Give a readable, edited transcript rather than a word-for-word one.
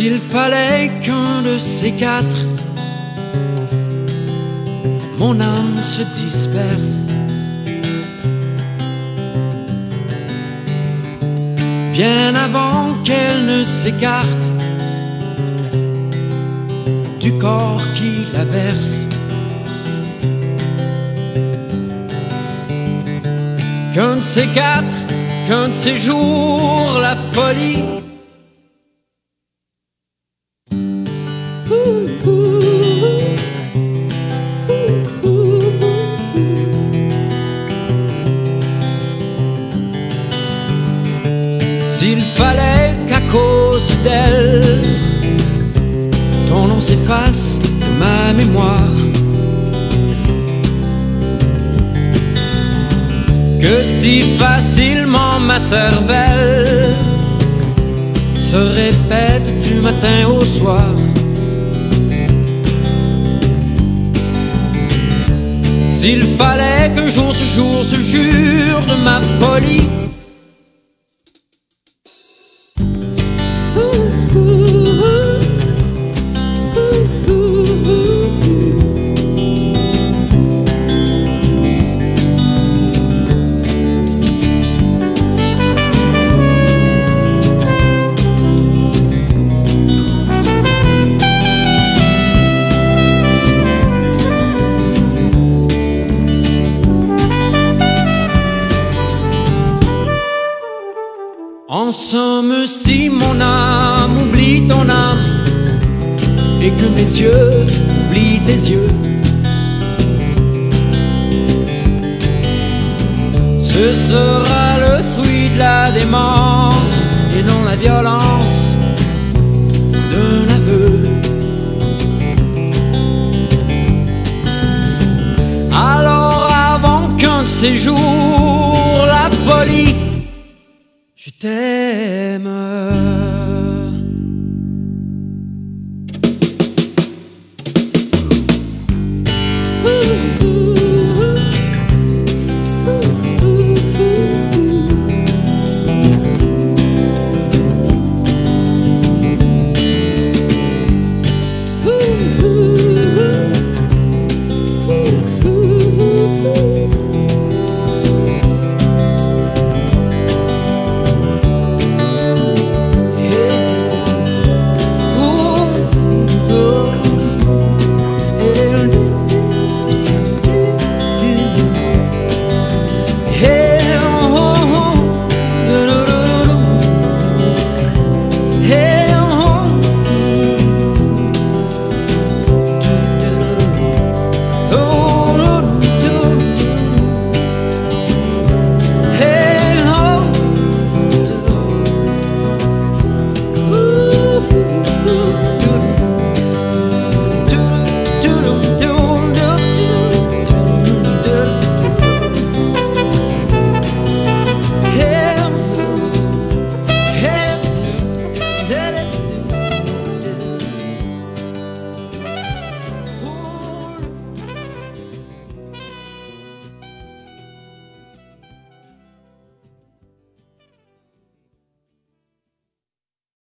S'il fallait qu'un de ces quatre, mon âme se disperse, bien avant qu'elle ne s'écarte du corps qui la berce, qu'un de ces quatre, qu'un de ces jours, la folie s'il fallait qu'à cause d'elle ton nom s'efface de ma mémoire, que si facilement ma cervelle se répète du matin au soir, s'il fallait qu'un jour ce jour se jure de ma folie, en somme, si mon âme oublie ton âme et que mes yeux oublient tes yeux, ce sera le fruit de la démence et non la violence d'un aveu. Alors avant qu'un de ces jours la folie, je t'aime.